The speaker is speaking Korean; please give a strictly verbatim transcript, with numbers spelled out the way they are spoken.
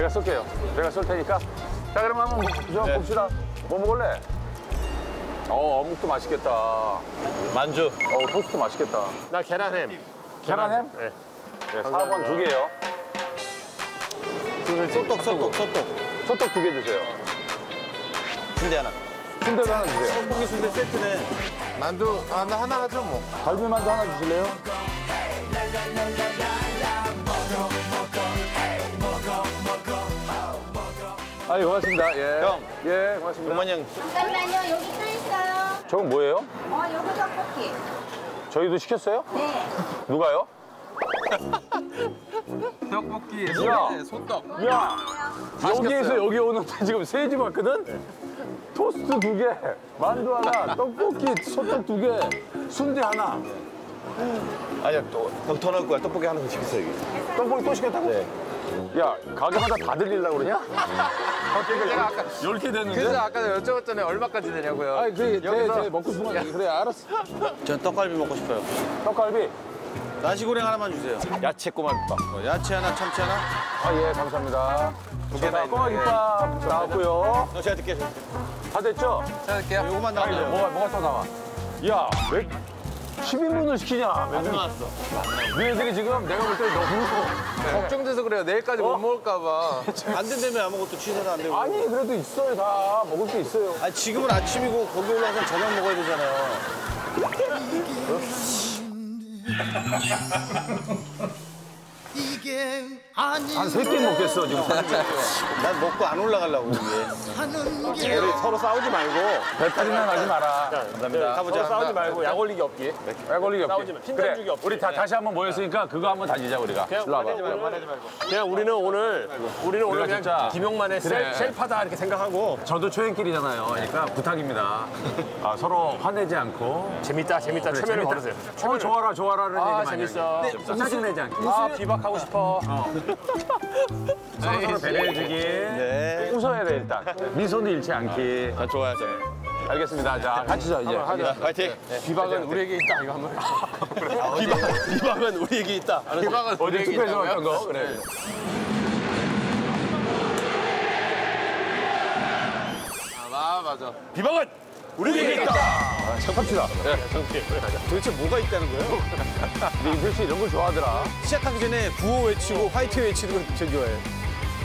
제가 쏠게요. 제가 쏠 테니까. 자, 그럼 한번 저 네. 봅시다. 뭐 먹을래? 어, 어묵도 맛있겠다. 만주. 어, 토스트 맛있겠다. 나 계란햄. 계란햄? 네. 네, 사 번 두 개요. 소떡, 소떡, 소떡. 소떡 두 개 주세요. 순대 하나. 순대도 하나 주세요. 떡볶이 순대 세트네. 만두 아, 나 하나 하죠 뭐. 갈비만두 하나 주실래요? 아이, 고맙습니다. 예. 형. 예, 고맙습니다. 동만이 형. 잠깐만요. 여기 또 있어요. 저건 뭐예요? 어, 요거 떡볶이. 저희도 시켰어요? 네. 누가요? 떡볶이, 야. 소떡. 야, 여기에서 여기 오는데 지금 세 집 왔거든? 토스트 두 개, 만두 하나, 떡볶이, 소떡 두 개, 순대 하나. 아니야, 또, 더 넣을 거야. 떡볶이 하나 더 시켰어, 여기. 떡볶이 또 시켰다고? 네. 야, 가게마다 다 들리려고 그러냐? 내가 아까 이렇게 됐는데? 그래서 아까 여쭤봤잖아요. 얼마까지 되냐고요. 아니, 그, 제, 여기서 제 먹고 싶은 거 얘기. 그래, 알았어. 전 떡갈비 먹고 싶어요. 떡갈비. 나시고랭 하나만 주세요. 야채 꼬마김밥. 어, 야채 하나, 참치 하나. 아, 예, 감사합니다. 두 개나 꼬마 김밥 나왔고요. 어, 제가 듣게. 다 됐죠? 찾을게요. 요거만 아니, 나와요. 뭐가, 뭐가 또 나와? 야, 왜 십 인분을 시키냐? 안 나왔어. 너희들이 지금 내가 볼 때 너무. 걱정돼서 그래요. 내일까지 못 먹을까 봐. 안 된다며 아무것도 취소도 안 되고. 아니, 그래도 있어요, 다. 먹을 게 있어요. 아니, 지금은 아침이고 거기 올라가서 저녁 먹어야 되잖아요. 한 세 개 먹겠어, 지금. 난 먹고 안 올라가려고, 위에. 우리 서로 싸우지 말고. 배탈이나 나지 마라. 감사합니다. 가보자. 싸우지 말고 약 올리기 없기. 약 걸리기 없게. 싸우지 마. 핀잔 주기 없이. 우리 다 다시 한번 모였으니까 그거 한번 다지자, 우리가. 일로 와봐. 그냥 우리는 오늘 우리는 오늘 우리가 그냥 진짜- 김용만의 그래. 셀, 셀파다 이렇게 생각하고 저도 초행길이잖아요. 그러니까 부탁입니다. 아, 서로 화내지 않고. 재밌다 재밌다 그래, 최면을 재밌다. 걸으세요. 어, 좋아라, 좋아라는 아, 얘기 많이 재밌어. 하죠. 짜증내지 않게. 아 비박하고 싶어. 서로 서로 배려해주기. 네. 웃어야 돼, 일단. 미소는 잃지 않기. 자, 좋아요. 알겠습니다. 자, 같이죠, 이제. 하자. 파이팅. 비박은 우리에게 있다 이거 한번. 비박, 비박은 우리에게 있다. 비박은 어제 우리에게 투표에서 있다고요? 왔던 거. 그래. 아 맞아. 비박은 우리에게 있다. 합시다. 도대체 뭐가 있다는 거예요? 우리 임표 씨 이런 걸 좋아하더라. 시작하기 전에 구호 외치고 화이팅 외치는 걸 되게 좋아해요.